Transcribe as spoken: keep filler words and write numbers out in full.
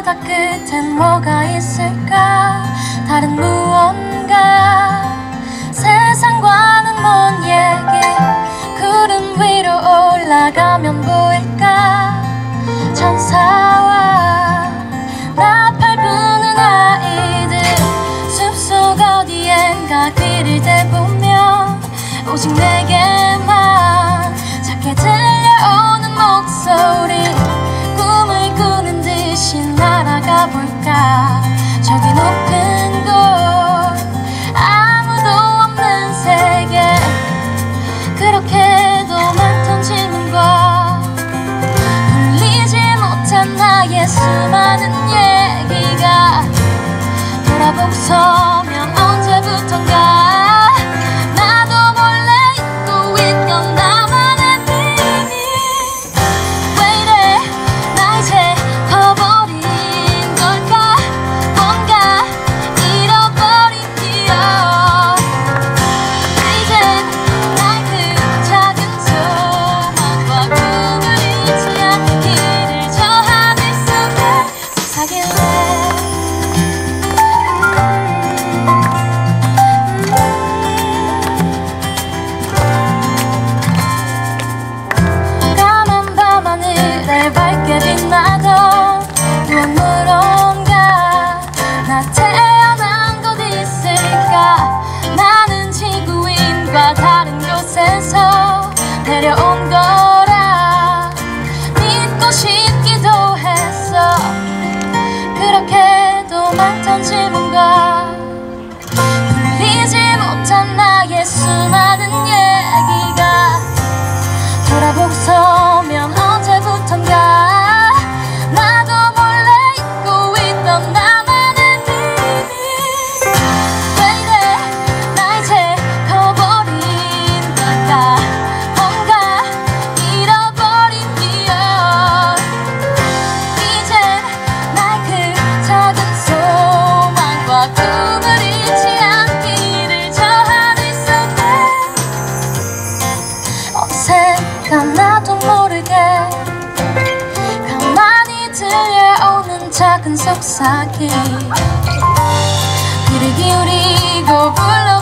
바다 끝엔 뭐가 있을까? 다른 무언가 세상과는 먼 얘기 구름 위로 올라가면 보일까? 천사와 나팔 부는 아이들 숲속 어디엔가 귀를 대보면 오직 내게만 작게 들려오는 목소리 꿈을 꾸는 듯이 날아가 볼까? 저기 높은 곳 아무도 없는 세계 그렇게도 많던 질문과 풀리지 못한 나의 수많은 얘기가 돌아보고 서면 언제부턴가 밝게 빛나던 무언가 나 태어난 곳 있을까? 나는 지구인과 다른 곳에서 내려온 거라 믿고 싶기도 했어. 그렇게도 많던 질문과 풀리지 못한 나의 수많은 얘기가 돌아보고 서면 언제부턴가 나도 몰래 잊고 있던 나만의 비밀. 왜 이래 나 이제 커버린 걸까? 뭔가 잃어버린 기억 이젠 날 그 작은 소망과 꿈을 잃지 않기를 저 하늘 속에 어느새가 나도 모르게 가만히 들려오는 작은 속삭임 귀를 기울이고 불러